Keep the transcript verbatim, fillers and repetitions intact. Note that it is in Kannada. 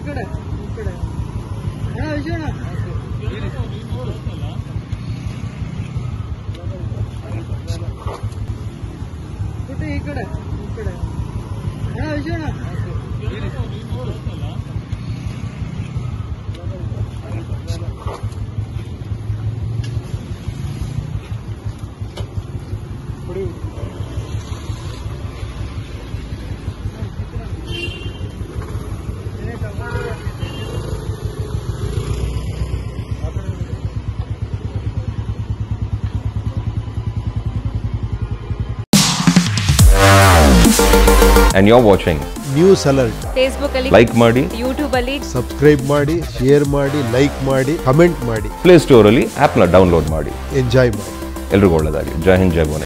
ಕಡೆ ಈ ಕಡೆ ಅಣ್ಣ ವಿಜಯಣ್ಣ ಪುಟ್ಟ ಈ ಕಡೆ ಈ ಕಡೆ ಅಣ್ಣ ವಿಜಯಣ್ಣ And you're watching News Alert. Facebook ಅಲ್ಲಿ like ಮಾಡಿ YouTube ಅಲ್ಲಿ Subscribe ಮಾಡಿ, share ಮಾಡಿ, like ಮಾಡಿ, comment ಮಾಡಿ. ಪ್ಲೇ ಸ್ಟೋರ್ ಅಲ್ಲಿ ಆಪ್ ನ ಡೌನ್ಲೋಡ್ ಮಾಡಿ. Enjoy ಮಾಡಿ. ಎಲ್ರಿಗೂ ಒಳ್ಳೆಯದಾಗಲಿ. ಜೈ ಹಿಂದ್ ಜೈ ಭುವನೇಶ್ವರ್.